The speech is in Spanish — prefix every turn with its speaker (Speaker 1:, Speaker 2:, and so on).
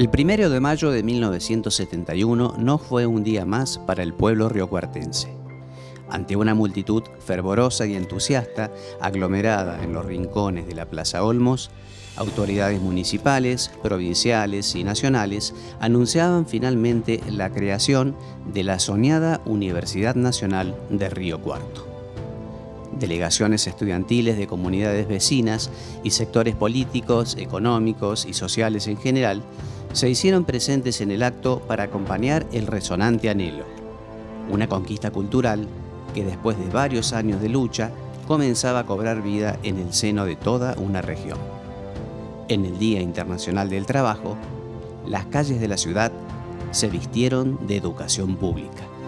Speaker 1: El 1 de mayo de 1971 no fue un día más para el pueblo riocuartense. Ante una multitud fervorosa y entusiasta, aglomerada en los rincones de la Plaza Olmos, autoridades municipales, provinciales y nacionales anunciaban finalmente la creación de la soñada Universidad Nacional de Río Cuarto. Delegaciones estudiantiles de comunidades vecinas y sectores políticos, económicos y sociales en general se hicieron presentes en el acto para acompañar el resonante anhelo. Una conquista cultural que después de varios años de lucha comenzaba a cobrar vida en el seno de toda una región. En el Día Internacional del Trabajo, las calles de la ciudad se vistieron de educación pública.